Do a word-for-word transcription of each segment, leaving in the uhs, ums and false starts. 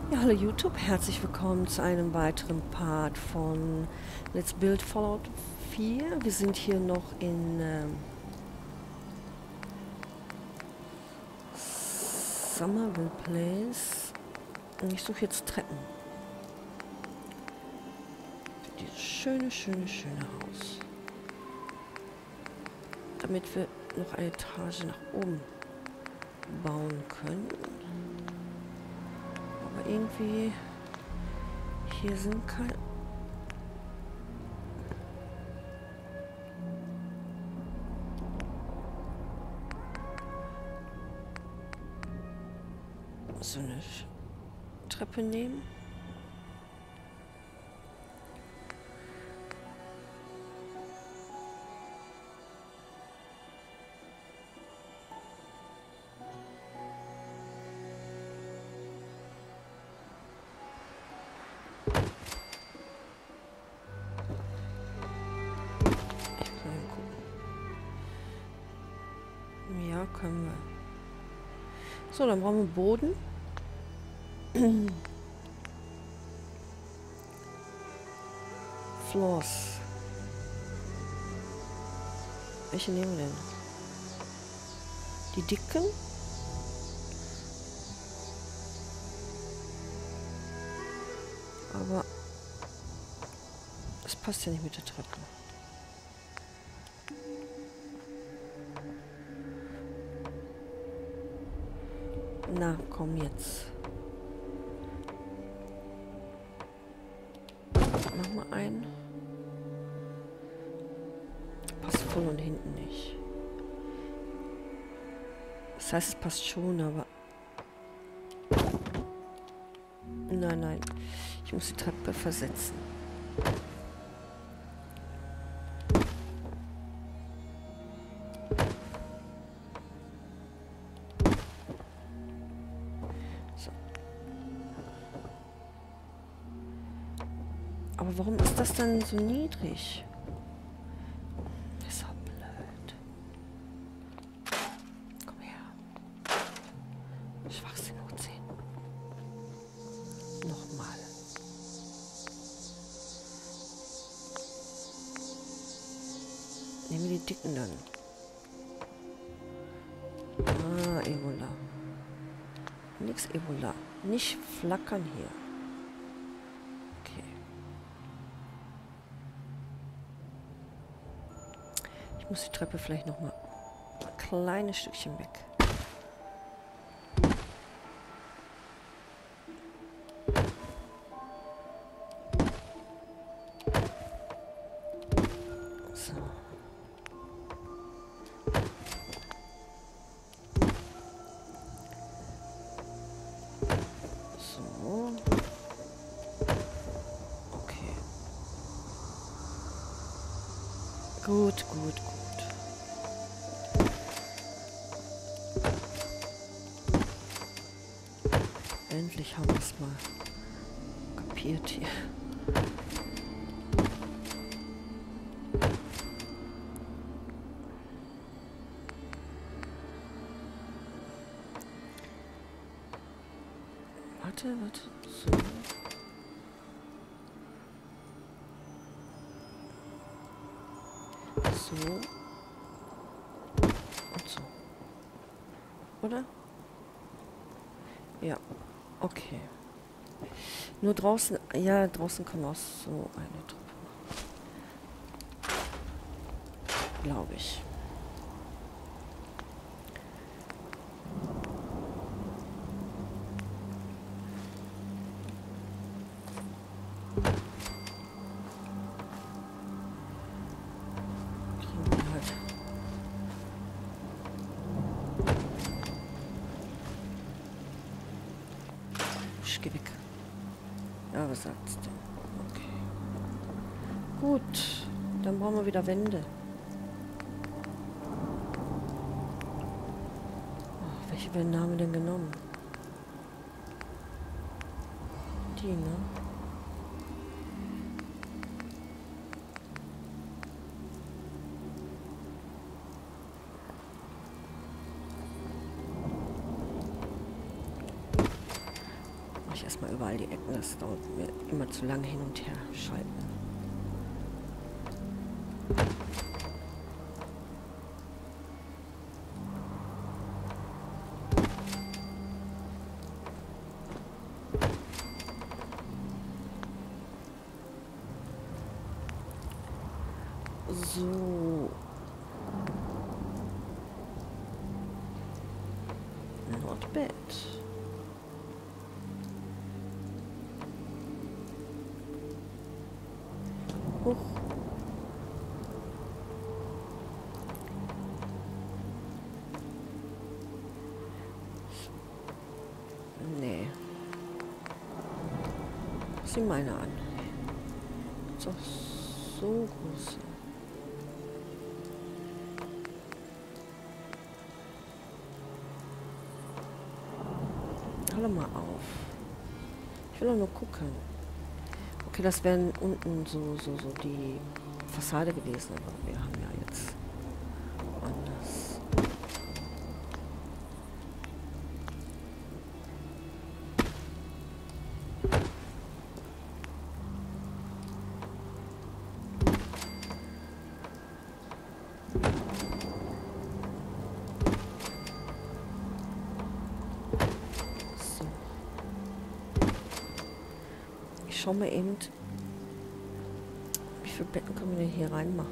Ja, hallo YouTube, herzlich willkommen zu einem weiteren Part von Let's Build Fallout vier. Wir sind hier noch in ähm, Somerville Place und ich suche jetzt Treppen. Für dieses schöne, schöne, schöne Haus. Damit wir noch eine Etage nach oben bauen können. Aber irgendwie hier sind keine... So eine Treppe nehmen. Ich muss mal gucken. Ja, können wir. So, dann brauchen wir Boden. Floors. Welche nehmen wir denn? Die dicken? Aber es passt ja nicht mit der Treppe. Na, komm jetzt. Mach mal einen. Passt voll und hinten nicht. Das heißt, es passt schon, aber... Nein, nein. Ich muss die Treppe versetzen. So. Aber warum ist das dann so niedrig? Das ist doch blöd. Komm her. Schwachsinn hoch zehn. Nochmal. Nehmen wir die dicken dann. Ah, Ebola. Nix Ebola. Nicht flackern hier. Okay. Ich muss die Treppe vielleicht noch mal ein kleines Stückchen weg. So. So. Okay. Gut, gut, gut. Endlich haben wir es mal kapiert hier. Warte, warte. So. So. Und so. Oder? Ja. Okay. Nur draußen, ja, draußen kann man auch so eine Treppe machen. Glaube ich. Kriegen wir halt. Psch, geh weg. Ja, was sagst du? Okay. Gut, dann brauchen wir wieder Wände. Oh, welche Wände haben wir denn genommen? Die, ne? erstmal überall die Ecken. Das dauert mir immer zu lange hin und her schalten. So. Not bad. Hoch. Nee. Sieh meine an. Ist doch so groß. Hör mal auf. Ich will doch nur gucken. Okay, das wären unten so, so, so die Fassade gewesen, aber wir haben ja jetzt anders. Schau mal eben, wie viele Betten können wir denn hier reinmachen?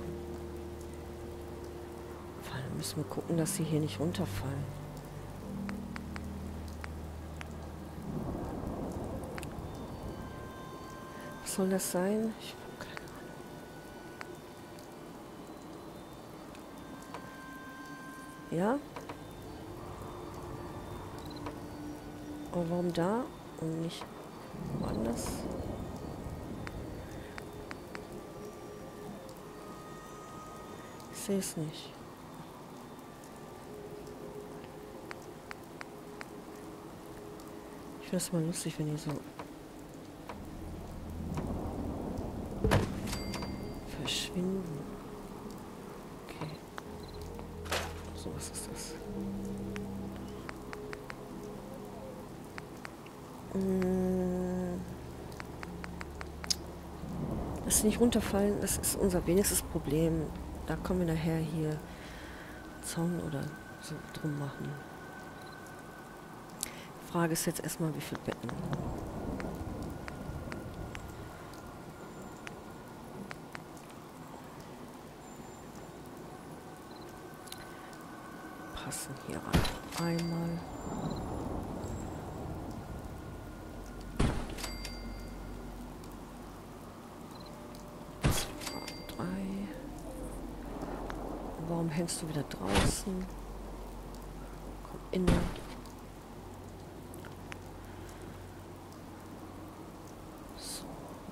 Vor allem müssen wir gucken, dass sie hier nicht runterfallen. Was soll das sein? Ich habe keine Ahnung. Ja? Aber warum da und nicht woanders? Ich sehe es nicht. Ich finde es mal lustig, wenn die so verschwinden. Okay. So, was ist das? Hm. Dass sie nicht runterfallen, das ist unser wenigstes Problem. Da können wir nachher hier Zaun oder so drum machen. Die Frage ist jetzt erstmal, wie viele Betten. Passen hier rein. Einmal. Zwei, drei. Warum hängst du wieder draußen? Komm innen. So.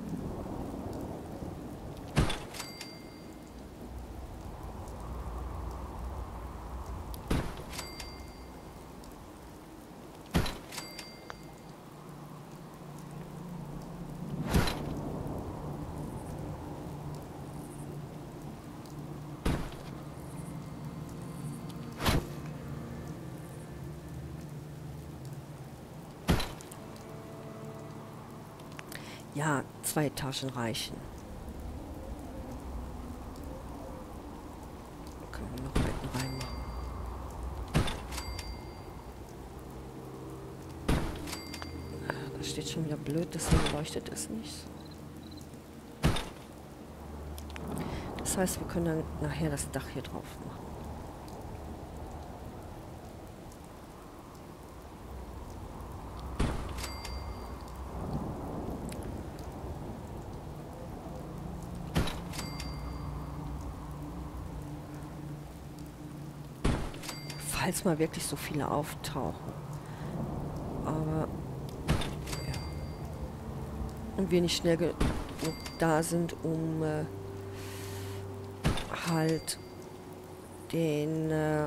Ja, zwei Etagen reichen. Können wir noch Betten reinmachen. Ah, da steht schon wieder blöd, deswegen leuchtet es nicht. Das heißt, wir können dann nachher das Dach hier drauf machen. Falls mal wirklich so viele auftauchen. Aber ja. Und wir nicht schnell genug da sind, um äh, halt den äh,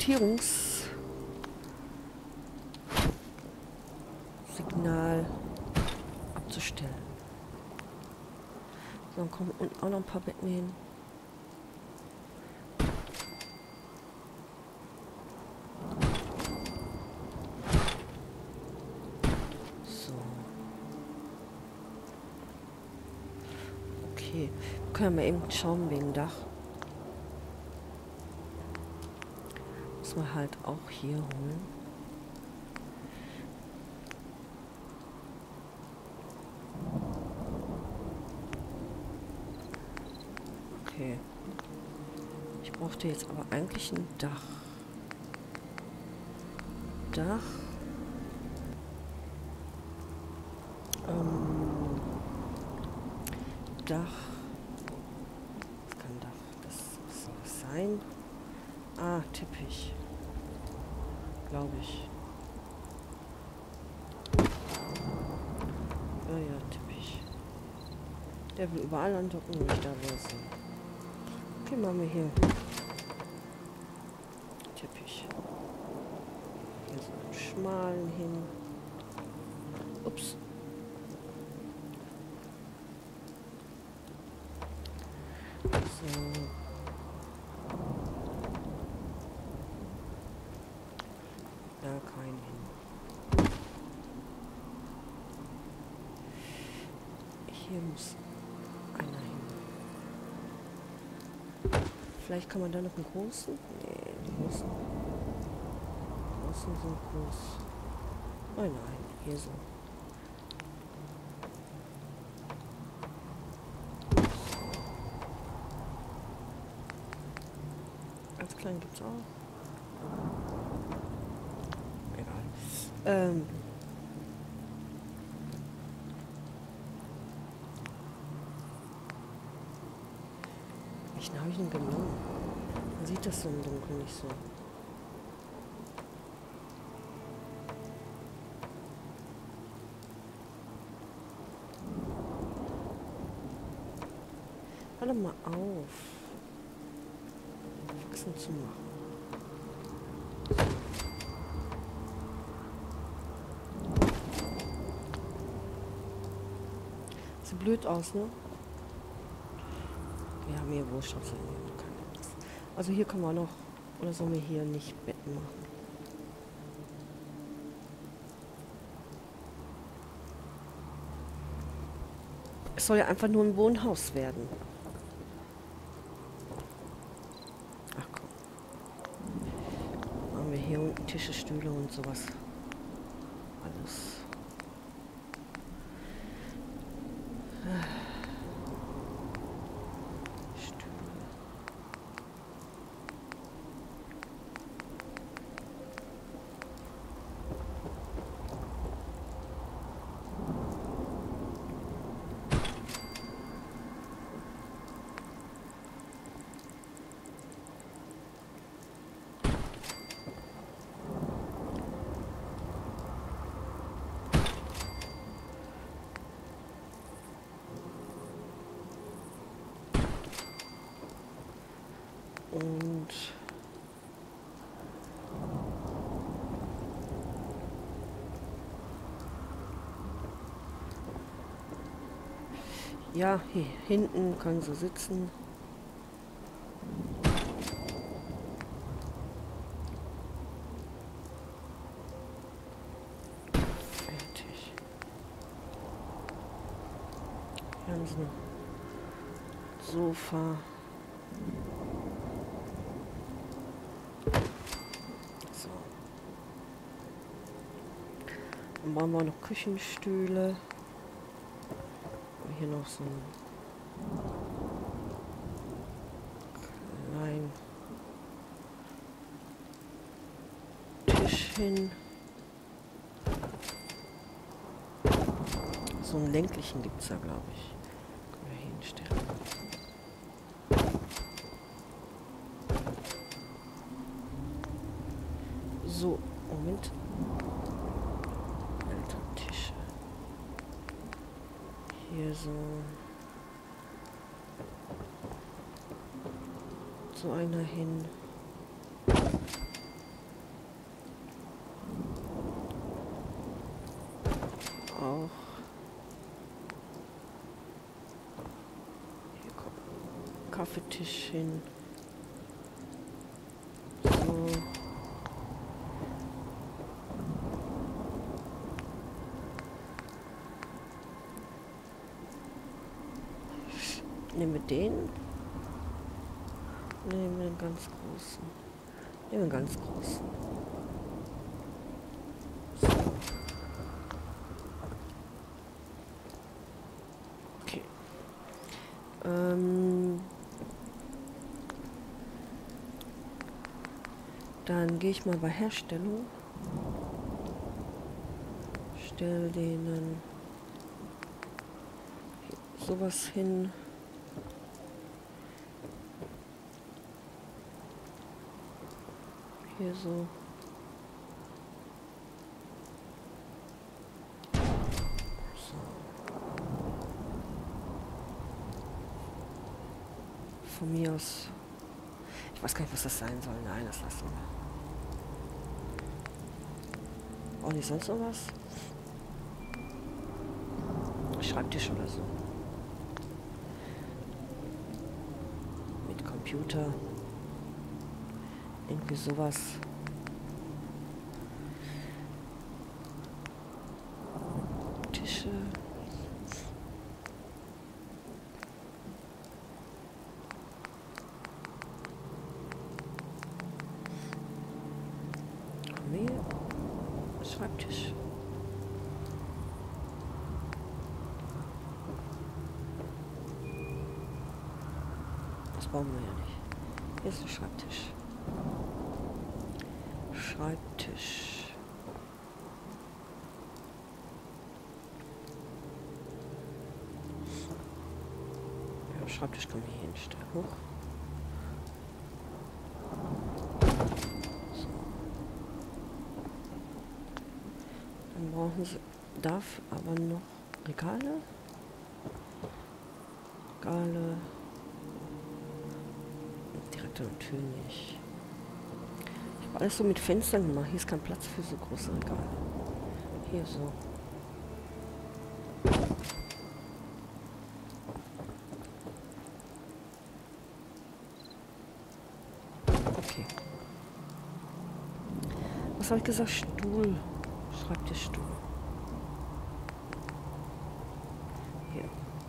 Rekrutierungssignal abzustellen. So, dann kommen unten auch noch ein paar Betten hin. So. Okay, können wir eben schauen wegen Dach. Muss man halt auch hier holen. Okay. Ich brauchte jetzt aber eigentlich ein Dach. Dach. Ähm, Dach. Was kann Dach? Das was soll das sein? Ah, Teppich. Glaube ich. Ja, ja, Teppich. Der will überall andocken, nicht da wo es ist. Okay, machen wir hier. Teppich. Hier so einen schmalen hin. Ups. So. Da kein hin. Hier muss einer hin. Vielleicht kann man da noch einen großen? Nee, die großen. Die großen sind groß. Nein, nein, hier so. Ganz klein gibt's auch. Egal. Ähm. Welchen habe ich denn genommen? Man sieht das so im Dunkeln nicht so. Hör doch mal auf. Wachsen zu machen. Sieht blöd aus, ne? Wir haben hier Wurscht auf sein. Also hier können wir noch. Oder sollen wir hier nicht Betten machen? Es soll ja einfach nur ein Wohnhaus werden. Ach komm. Machen wir hier unten Tische, Stühle und sowas. Alles. Und ja, hier hinten kann sie sitzen. Fertig. Hier haben sie ein Sofa. So. Dann brauchen wir noch Küchenstühle. Hier noch so ein kleinen Tisch hin. So einen länglichen gibt es da, glaube ich. Können wir hinstellen. So, Moment. Alter Tische. Hier so. So einer hin. Auch. Hier kommt ein Kaffeetisch hin. So. Nehmen wir den. Nehmen wir den ganz großen. Nehmen wir den ganz großen. So. Okay. Ähm. Dann gehe ich mal bei Herstellung. Stell denen sowas hin. Hier so. So. Von mir aus. Ich weiß gar nicht, was das sein soll. Nein, das lassen wir. Auch nicht sonst noch was? Schreibtisch oder so. Mit Computer. Irgendwie sowas. Tische. Armee. Schreibtisch. Das brauchen wir ja nicht. Hier ist ein Schreibtisch. Schreibtisch. Ja, Schreibtisch kann man hier hinstellen. Hoch. So. Dann brauchen sie, darf aber noch Regale. Regale. Direkt natürlich. Alles so mit Fenstern gemacht. Hier ist kein Platz für so große Regale. Hier so. Okay. Was habe ich gesagt? Stuhl. Schreibtischstuhl. Hier.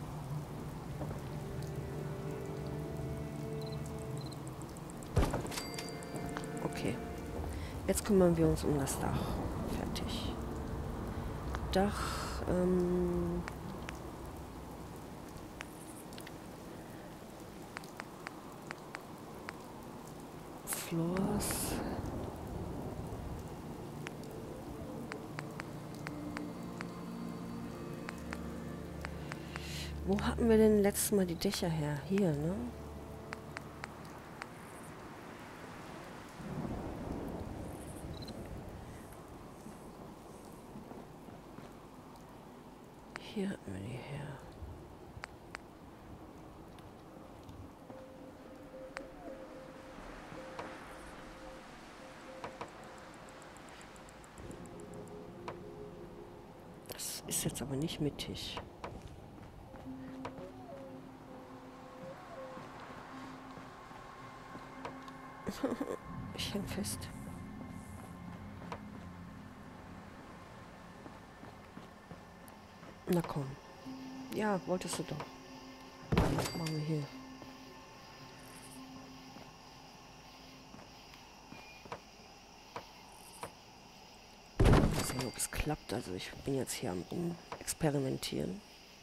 Okay. Jetzt kümmern wir uns um das Dach. Fertig. Dach, ähm... Floors. Wo hatten wir denn letztes Mal die Dächer her? Hier, ne? Hier hatten wir die her. Das ist jetzt aber nicht mittig. Ich häng fest. Na komm. Ja, wolltest du doch. Machen wir hier. Mal sehen, ob es klappt. Also ich bin jetzt hier am Experimentieren.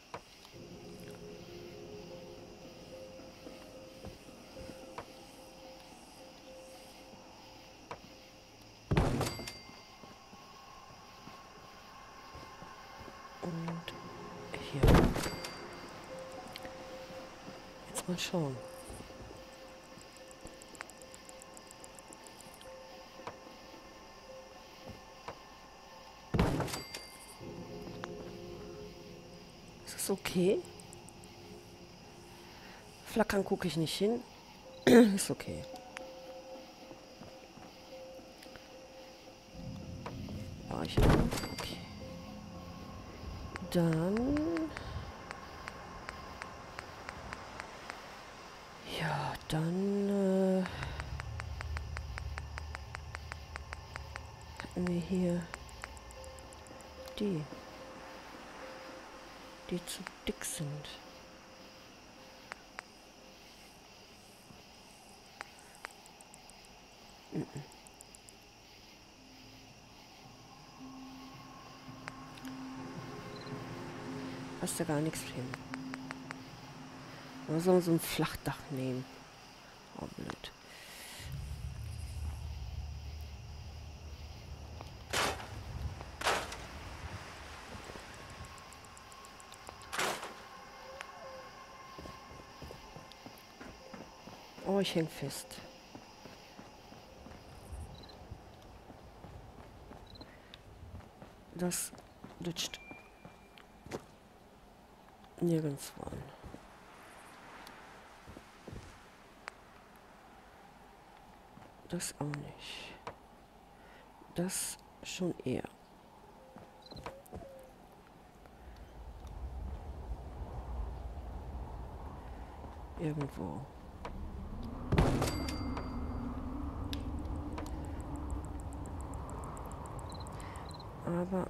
Und hier. Jetzt mal schauen. Ist das okay? Flackern gucke ich nicht hin. Ist okay. War ich auch? Okay. Dann... Ja, dann... Äh, hatten wir hier... Die. Die zu dick sind. Passt da gar nichts hin. Oder sollen wir so ein Flachdach nehmen? Oh, blöd. Oh, ich häng fest. Das lutscht nirgendwo an. Das auch nicht. Das schon eher. Irgendwo. Aber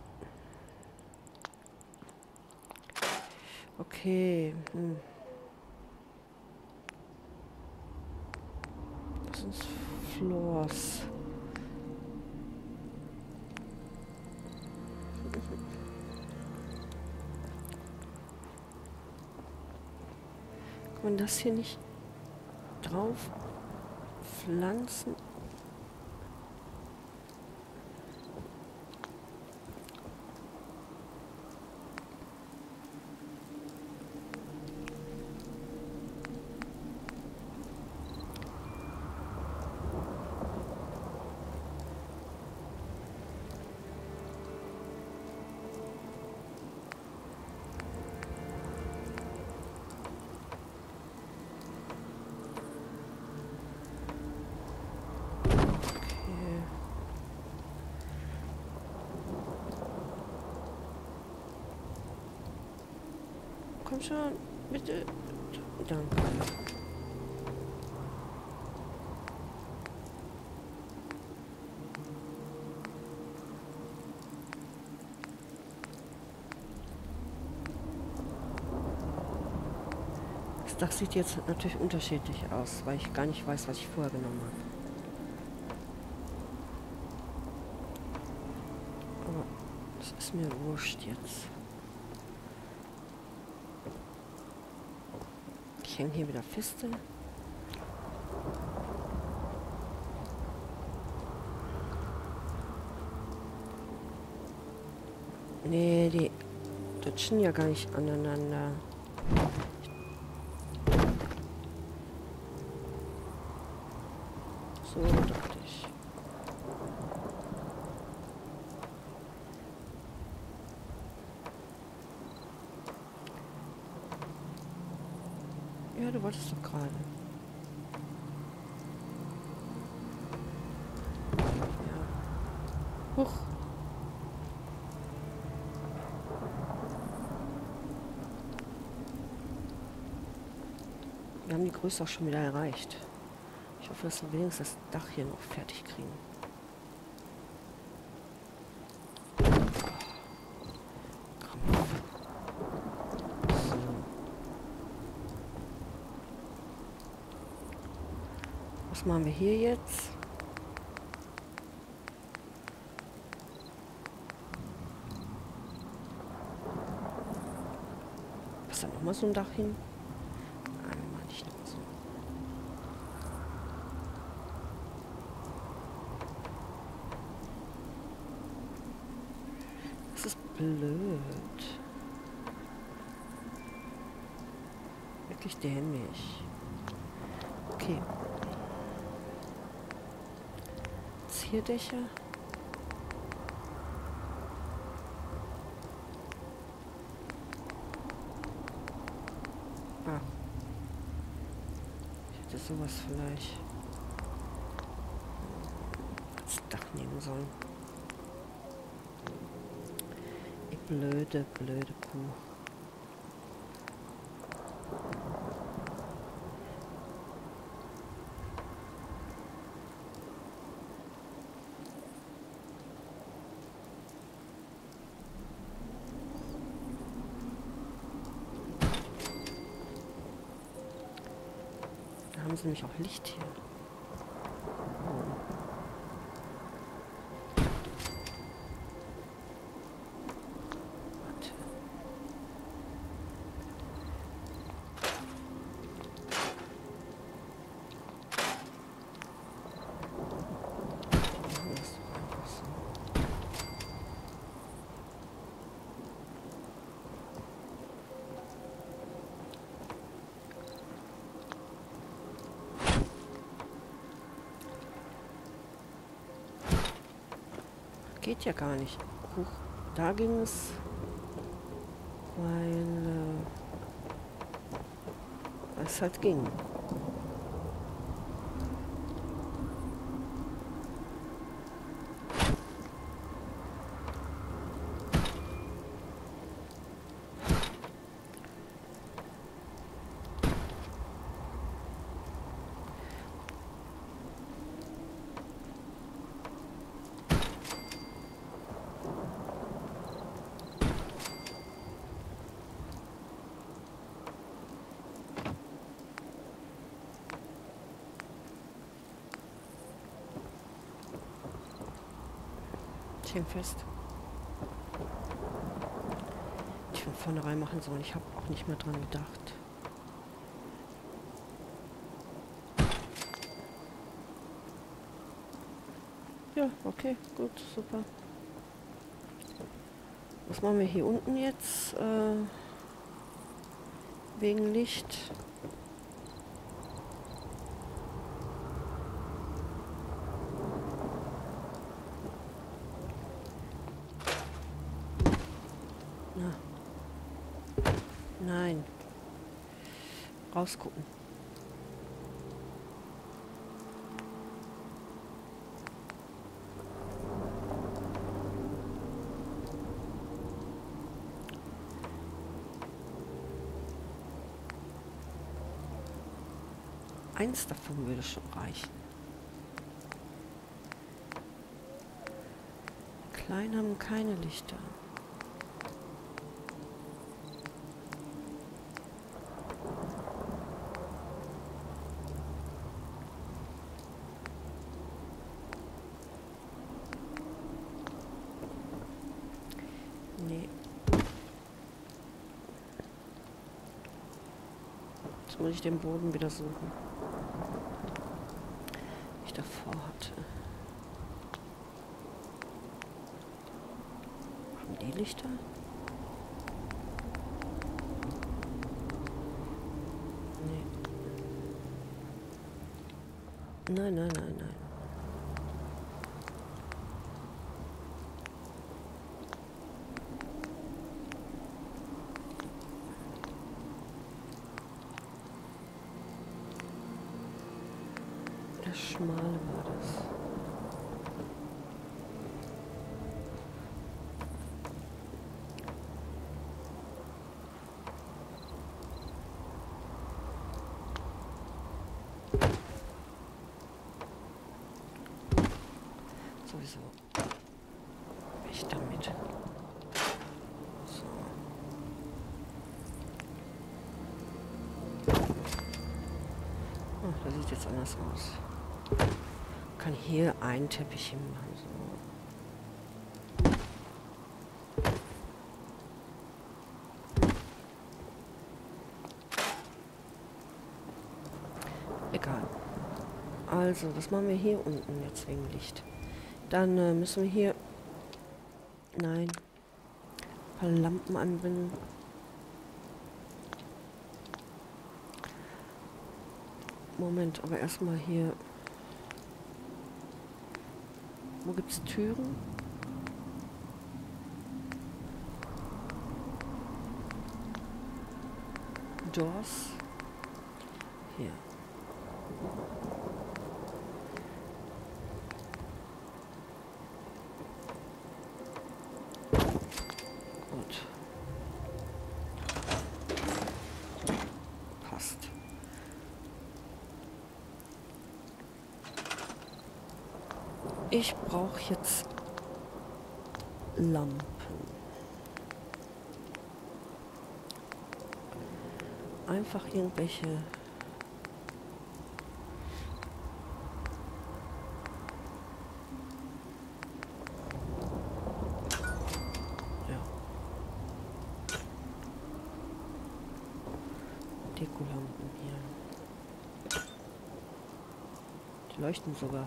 okay. Hm. Das sind Floors. Kann man das hier nicht drauf pflanzen? Komm schon, bitte. Danke. Das Dach sieht jetzt natürlich unterschiedlich aus, weil ich gar nicht weiß, was ich vorher genommen habe. Aber das ist mir wurscht jetzt. Ich hänge hier wieder feste. Nee, die rutschen ja gar nicht aneinander. So dachte ich. Ja, du wolltest doch gerade. Ja. Huch. Wir haben die Größe auch schon wieder erreicht. Ich hoffe, dass wir wenigstens das Dach hier noch fertig kriegen. So. Was machen wir hier jetzt? Was da nochmal so ein Dach hin? Nein, wir machen nicht nochmal so. Das ist blöd. Wirklich dämlich. Okay. Zierdächer. Ah. Ich hätte sowas vielleicht als Dach nehmen sollen. Die blöde, blöde Kuh. Da haben sie nämlich auch Licht hier. Oh. Geht ja gar nicht. Huch, da ging es, weil äh, es halt ging. Fest. Ich von vornherein machen sollen. Ich habe auch nicht mehr dran gedacht. Ja, okay, gut, super. Was machen wir hier unten jetzt? Äh, wegen Licht. Nein. Rausgucken. Eins davon würde schon reichen. Die Kleinen haben keine Lichter. Nee. Jetzt muss ich den Boden wieder suchen. Ich davor hatte. Haben die Lichter? Nee. Nein, nein, nein, nein. Das Schmale war das. Sowieso. Ich damit. So. Oh, das sieht jetzt anders aus. Kann hier einen Teppich hinmachen. So. Egal. Also, was machen wir hier unten jetzt wegen Licht? Dann äh, müssen wir hier... Nein. Ein paar Lampen anbringen. Moment, aber erstmal hier... Wo gibt's Türen? Doors. Hier. Gut. Passt. Ich brauche jetzt Lampen. Einfach irgendwelche... Ja. Dekolampen hier. Die leuchten sogar.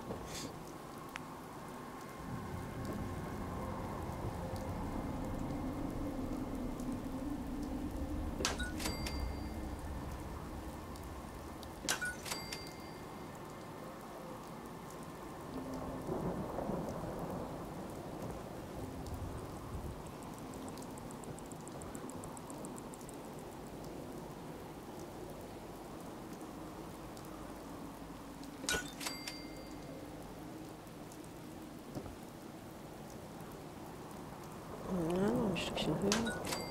Stückchen höher.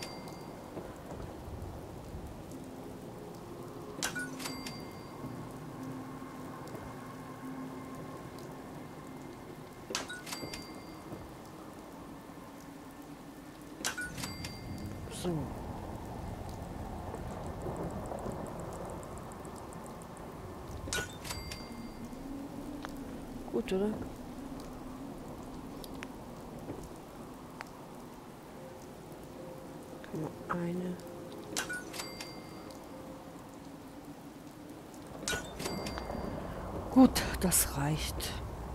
So. Gut, oder? Kann man eine. Gut, das reicht.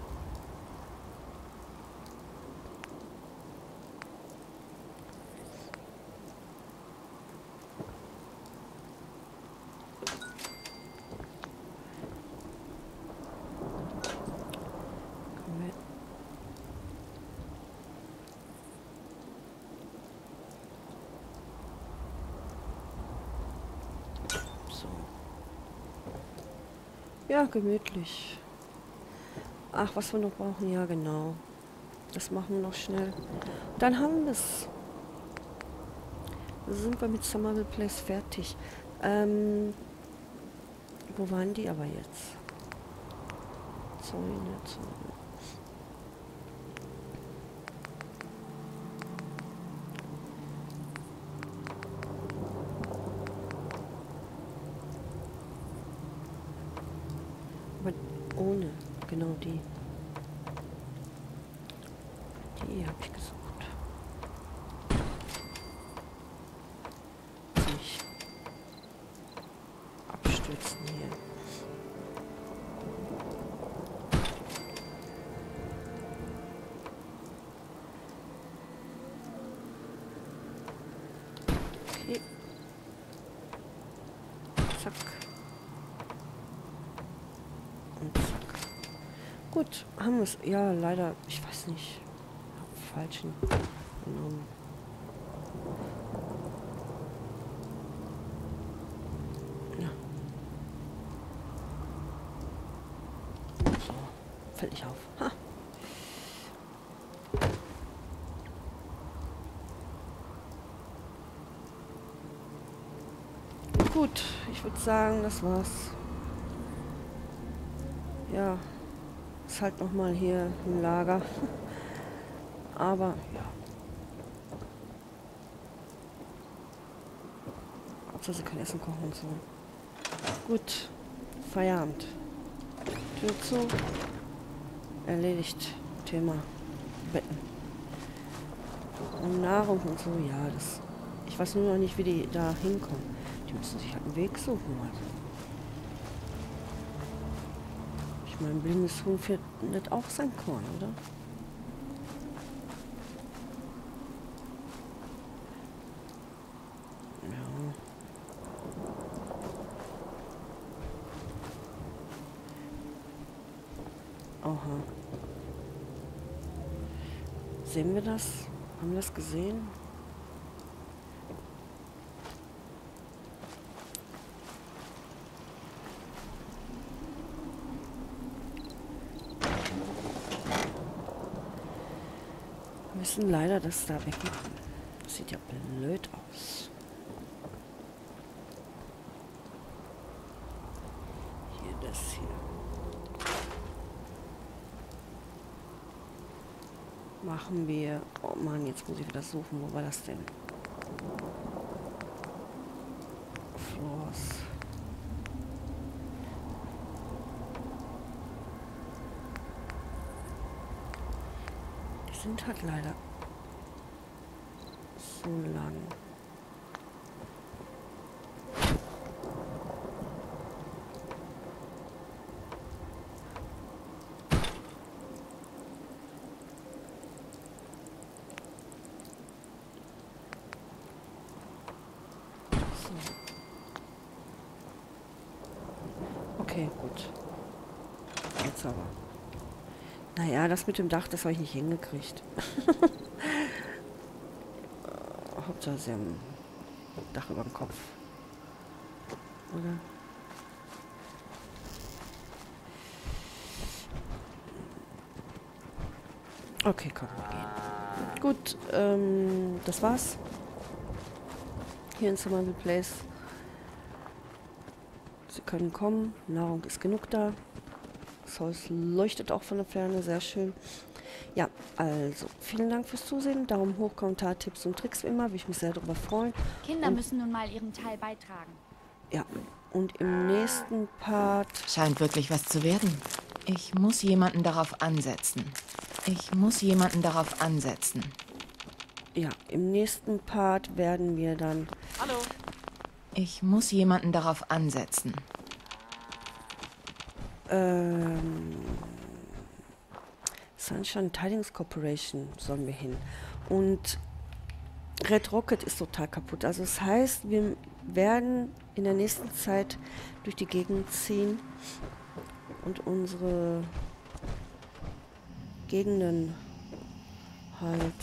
Ja, gemütlich. Ach, was wir noch brauchen? Ja, genau. Das machen wir noch schnell. Dann haben wir es. Sind wir mit Summerville Place fertig. Ähm, wo waren die aber jetzt? Zäune, Zäune. Aber ohne, genau die. Die habe ich gesucht. Nicht abstürzen hier. Okay. Zack. Und zack. Gut, haben wir es. Ja, leider, ich weiß nicht. Falschen genommen. Ja. So, fällt nicht auf. Ha. Gut, ich würde sagen, das war's. Ja, ist halt noch mal hier ein Lager. Aber ja. Hauptsache sie können Essen kochen und so. Gut. Feierabend. Tür zu. Erledigt. Thema. Betten. Und Nahrung und so. Ja, das. Ich weiß nur noch nicht, wie die da hinkommen. Die müssen sich halt einen Weg suchen. Also. Ich meine, ein blindes Huhn findet auch sein Korn, oder? Aha. Sehen wir das? Haben wir das gesehen? Wir müssen leider das da wegmachen. Das sieht ja blöd aus. Hier, das hier. Machen wir... Oh Mann, jetzt muss ich wieder suchen. Wo war das denn? Floors. Die sind halt leider so lang. Okay, gut. Jetzt aber. Naja, das mit dem Dach, das habe ich nicht hingekriegt. Hauptsache sie haben ein Dach über dem Kopf. Oder? Okay, komm, wir gehen. Gut, ähm, das war's. Hier in Survival Place. Sie können kommen. Nahrung ist genug da. Das Haus leuchtet auch von der Ferne. Sehr schön. Ja, also, vielen Dank fürs Zusehen. Daumen hoch, Kommentar, Tipps und Tricks wie immer. Würde ich mich sehr darüber freuen. Kinder und, müssen nun mal ihren Teil beitragen. Ja, und im nächsten Part... Scheint wirklich was zu werden. Ich muss jemanden darauf ansetzen. Ich muss jemanden darauf ansetzen. Ja, im nächsten Part werden wir dann... Hallo. Ich muss jemanden darauf ansetzen. Ähm... Sunshine Tidings Corporation sollen wir hin. Und Red Rocket ist total kaputt. Also das heißt, wir werden in der nächsten Zeit durch die Gegend ziehen und unsere Gegenden halt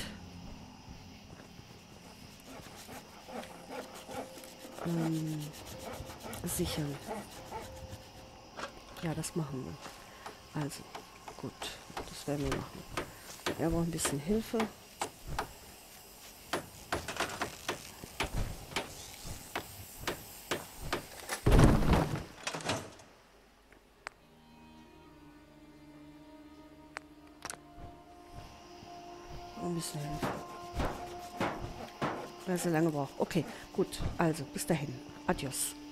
ähm, sichern. Ja, das machen wir. Also, gut, das werden wir machen. Er braucht ein bisschen Hilfe. Ein bisschen Hilfe. Weil er so lange braucht. Okay, gut. Also, bis dahin. Adios.